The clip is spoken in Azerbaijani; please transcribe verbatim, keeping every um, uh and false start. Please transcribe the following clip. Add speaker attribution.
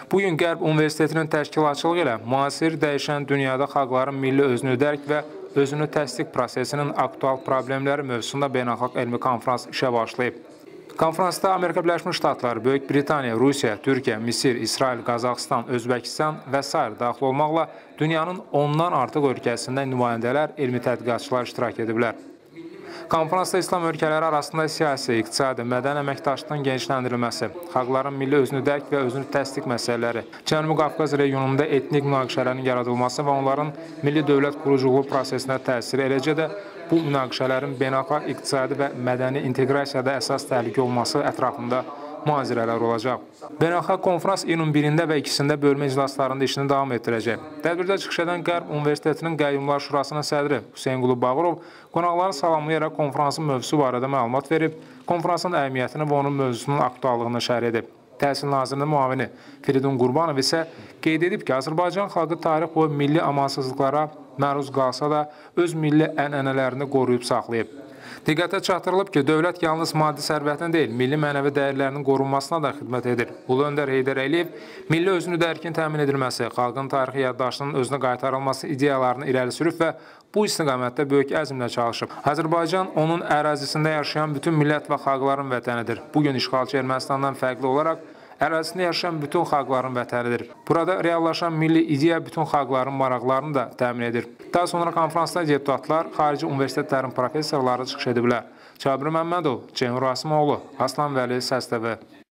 Speaker 1: Bugün Qərb Universitetinin təşkilatçılığı ilə müasir dəyişən dünyada xalqların milli özünü dərk və özünü təsdiq prosesinin aktual problemləri mövzusunda beynəlxalq elmi konferans işə başlayıb. Konferansda Amerika Birləşmiş Ştatları, Böyük Britaniya, Rusiya, Türkiyə, Misir, İsrail, Qazaxıstan, Özbəkistan və sair daxil olmaqla dünyanın ondan artıq ölkəsində nümayəndələr, elmi tədqiqatçılar iştirak ediblər. Konferansda İslam ölkələri arasında siyasi, iqtisadi, mədəni əməkdaşlığın genişləndirilməsi, xalqların milli özünü dərk və özünü təsdiq məsələləri, Cənubi Qafqaz regionunda etnik münaqişələrin yaradılması və onların milli dövlət quruculuğu prosesinə təsiri, eləcə də bu münaqişələrin beynəlxalq iqtisadi və mədəni inteqrasiyada əsas təhlükə olması ətrafında mühazirələr olacaq. Beynəlxalq konferans iyunun birində və ikisində bölmə iclaslarında işini davam etdirəcək. Tədbirdə çıxış edən Qərb Universitetinin Qəyyumlar Şurasının sədri Hüseyn Qulu Bağırov qonaqları salamlayaraq konferansın mövzusu barədə məlumat verib, konferansın əhəmiyyətini və onun mövzusunun aktuallığını şərh edib. Təhsil Nazirinin müavini Firidun Qurbanov isə qeyd edib ki, Azərbaycan xalqı tarix boyu milli amansızlıqlara məruz qalsa da öz milli ənənələrini qoruyub saxlayıb. Diqqətə çatdırılıb ki, dövlət yalnız maddi sərvətin deyil, milli mənəvi dəyərlərinin qorunmasına da xidmət edir. Ulu Öndər Heydər Əliyev milli özünü dərkin təmin edilməsi, xalqın tarixi yaddaşının özünə qaytarılması ideyalarını irəli sürüb və bu istiqamətdə böyük əzmlə çalışıb. Azərbaycan onun ərazisində yaşayan bütün millət və xalqların vətənidir. Bugün işğalçı Ermənistandan fərqli olaraq ərazisində yaşayan bütün xalqların vətənidir. Burada reallaşan milli ideya bütün xalqların maraqlarını da təmin edir. Daha sonra konferansda deputatlar, xarici universitetlərin professorları çıxış ediblər. Cabir Məmmədov, Ceyhun Rasimoğlu, Aslan Vəli, Səs T V.